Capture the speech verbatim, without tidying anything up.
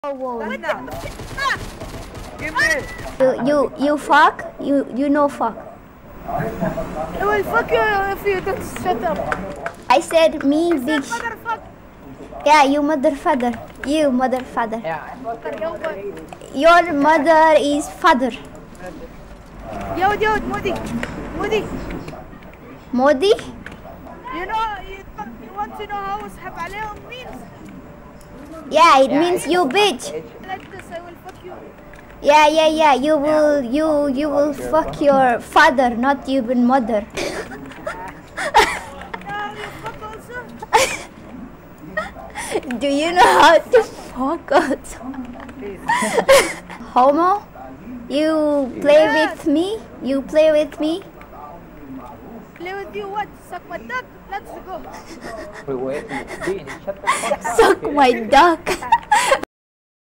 Oh, whoa. What the ah! Give me! You, you, you fuck? You, you know fuck. I will fuck you if you don't shut up. I said me big. Said motherfucker. Yeah, you mother father. You mother father. Yeah. Yo, what? Your mother is father. Yo, yo, Modi. Modi. Modi? You know, you, you want to know how Ashab Alayhim means? Yeah, it means you bitch. Like this, I will fuck you. Yeah, yeah, yeah. You will, you, you will fuck your father, not even mother. No, you fuck also. Do you know how to fuck also? Homo? You play Yeah. with me? You play with me? Play with you what? Suck my duck? Let's go. Wait, wait, Dean, shut the fuck up. Suck my duck.